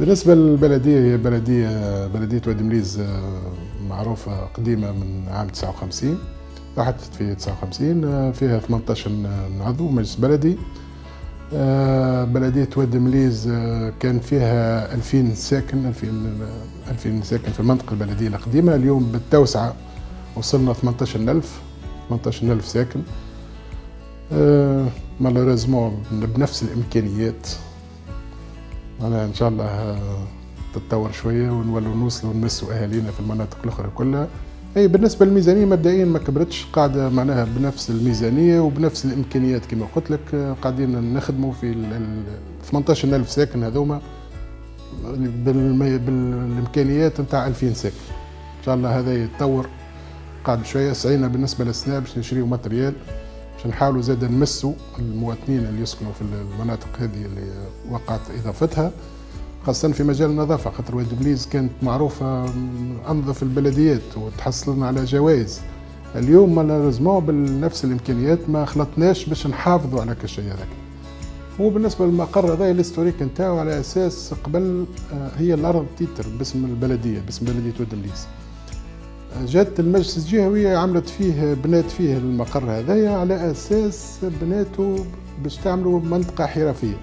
بالنسبة للبلدية، هي بلدية وادي مليز معروفة قديمة من عام 59. تحدثت في 59 فيها 18 عضو مجلس بلدي. بلدية وادي مليز كان فيها 2000 ساكن، 2000 ساكن في المنطقة البلدية القديمة. اليوم بالتوسعة وصلنا 18,000 ساكن. مالوريزمون بنفس الإمكانيات. أنا إن شاء الله تتطور شوية ونولوا نوصلوا نمسوا أهالينا في المناطق الأخرى كلها. أي بالنسبة للميزانية مبدئيا ما كبرتش، قاعدة معناها بنفس الميزانية وبنفس الإمكانيات كما قلت لك. قاعدين نخدموا في 18,000 ساكن هذوما بالإمكانيات نتاع 2000 ساكن. إن شاء الله هذا يتطور قاعد شوية. سعينا بالنسبة للسنة باش نشريو ماتريال باش نحاولوا زاد نمسوا المواطنين اللي يسكنوا في المناطق هذه اللي وقعت إضافتها، خاصة في مجال النظافة، خاطر وادي مليز كانت معروفة أنظف البلديات وتحصلنا على جوائز. اليوم مالوريزمون بنفس الإمكانيات ما خلطناش باش نحافظوا على كل شيء هذاك. وبالنسبة للمقر هذا الهيستوريك نتاعو على أساس قبل هي الأرض تيتر باسم البلدية، باسم بلدية وادي مليز. جات المجلس الجهوي عملت فيه بنات فيه المقر هذايا على أساس بناتو باش تعملوا منطقة حرفية.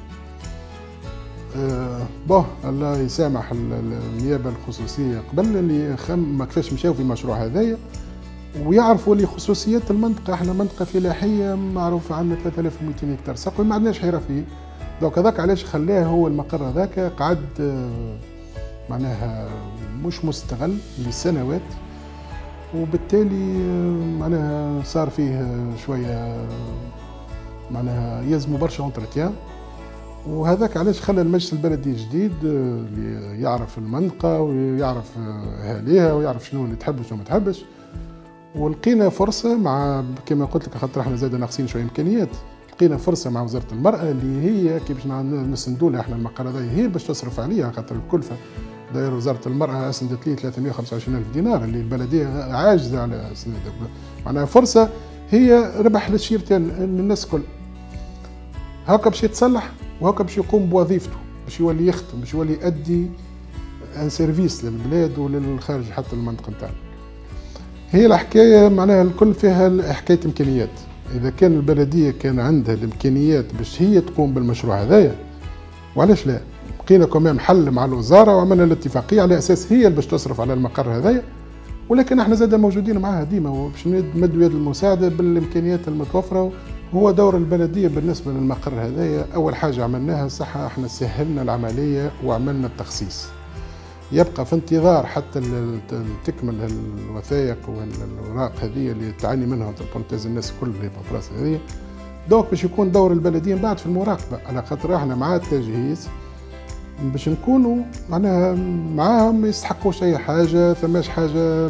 الله يسامح النيابة الخصوصية قبل اللي ما كيفاش مشاو في المشروع هذايا ويعرفوا لي خصوصيات المنطقة. احنا منطقة فلاحية معروف عندنا 3200 هكتار سقوي، ما عندناش حرفية. دوك هذاك علاش خلاه هو المقر هذاك قعد معناها مش مستغل لسنوات، وبالتالي معناها صار فيه شوية معناها يلزموا برشا اونتروتيان. وهذاك علاش خلى المجلس البلدي الجديد اللي يعرف المنطقة ويعرف أهاليها ويعرف شنو اللي تحب وشنو ما تحبش. ولقينا فرصة مع كما قلت لك، خاطر احنا زاد ناقصين شوية إمكانيات، لقينا فرصة مع وزارة المرأة اللي هي كي باش نسندوا لها احنا المقر هذا، هي باش تصرف عليها خاطر الكلفة. داير وزارة المرأة أسندت لي 325,000 دينار اللي البلدية عاجزة على سندها. معناها فرصة هي ربح للشيرتين للناس الكل. هاكا باش يتصلح وهاكا باش يقوم بوظيفته، باش يولي يخدم، باش يولي يؤدي ان سيرفيس للبلاد وللخارج حتى المنطقة نتاعنا. هي الحكاية معناها الكل فيها حكاية إمكانيات. إذا كان البلدية كان عندها الإمكانيات باش هي تقوم بالمشروع هذايا، وعلاش لا؟ لقينا كمان حل مع الوزارة وعملنا الاتفاقية على أساس هي اللي باش تصرف على المقر هذايا، ولكن احنا زاد موجودين معاها ديما وباش نمدوا يد المساعدة بالإمكانيات المتوفرة. هو دور البلدية بالنسبة للمقر هذايا أول حاجة عملناها صح، احنا سهلنا العملية وعملنا التخصيص. يبقى في انتظار حتى تكمل الوثائق والأوراق هذه اللي تعاني منها تبونتاز الناس الكل اللي بفراس هذه. دوك باش يكون دور البلدية بعد في المراقبة، على خاطر احنا مع التجهيز باش نكونوا معناها معاهم، يستحقوش اي حاجه، ثماش حاجه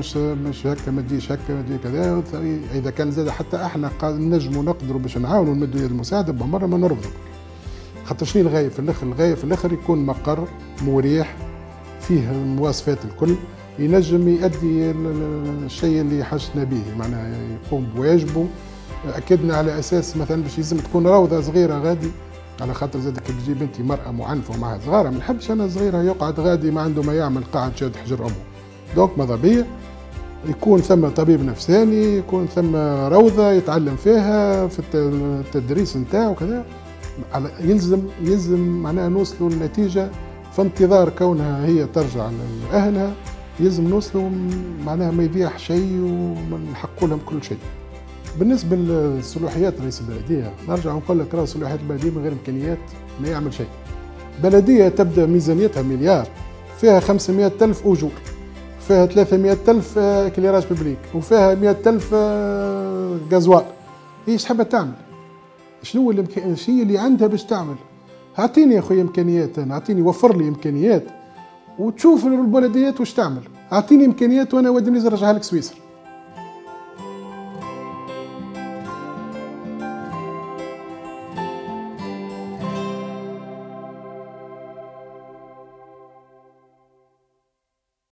مش هكا ما تجيش هكا ما تجي كذا. اذا كان زاد حتى احنا نجموا نقدروا باش نعاونوا نمدوا يد المساعده بمره ما نرفضوا. خاطر شنو الغايه في الاخر؟ الغايه في الاخر يكون مقر مريح فيه المواصفات الكل، ينجم يؤدي الشيء اللي حاجتنا به، معناها يقوم بواجبه. اكدنا على اساس مثلا باش يلزم تكون روضه صغيره غادي، على خاطر زادك تجيب انت مرأة معنفة ومعها صغارة، ما نحبش انا صغيرة يقعد غادي ما عنده ما يعمل قاعد شاد حجر امه. دوك ماذا بيا يكون ثم طبيب نفساني، يكون ثم روضة يتعلم فيها في التدريس نتاعو وكذا. يلزم معناها نوصلوا للنتيجة في انتظار كونها هي ترجع لأهلها، يلزم نوصلوا معناها ما يضيع شيء ونحققوا لهم كل شيء. بالنسبة لصلاحيات رئيس البلدية نرجع ونقول لك راه صلاحيات البلدية من غير إمكانيات ما يعمل شيء. بلدية تبدأ ميزانيتها مليار، فيها 500,000 أجور، فيها 300,000 كليراج ببليك، وفيها 100,000 غازوال. ايش حابة تعمل؟ شنو الشيء اللي عندها باش تعمل؟ أعطيني يا خويا إمكانيات، أنا أعطيني، وفر لي إمكانيات وتشوف البلديات واش تعمل. أعطيني إمكانيات وأنا وادي مليز نرجعها لك سويسرا.